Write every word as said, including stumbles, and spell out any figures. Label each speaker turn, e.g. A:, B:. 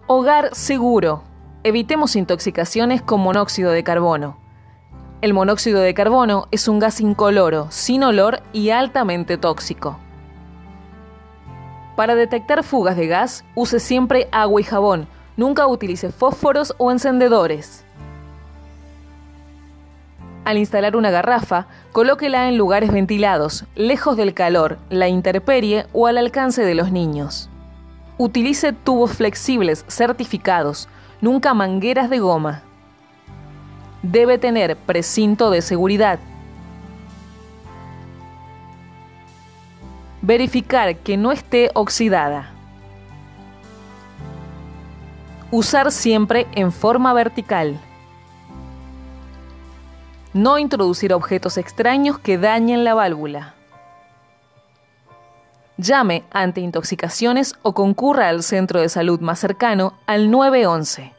A: Hogar seguro. Evitemos intoxicaciones con monóxido de carbono. El monóxido de carbono es un gas incoloro, sin olor y altamente tóxico. Para detectar fugas de gas, use siempre agua y jabón. Nunca utilice fósforos o encendedores. Al instalar una garrafa, colóquela en lugares ventilados, lejos del calor, la intemperie o al alcance de los niños. Utilice tubos flexibles certificados, nunca mangueras de goma. Debe tener precinto de seguridad. Verificar que no esté oxidada. Usar siempre en forma vertical. No introducir objetos extraños que dañen la válvula. Llame ante intoxicaciones o concurra al centro de salud más cercano al nueve once.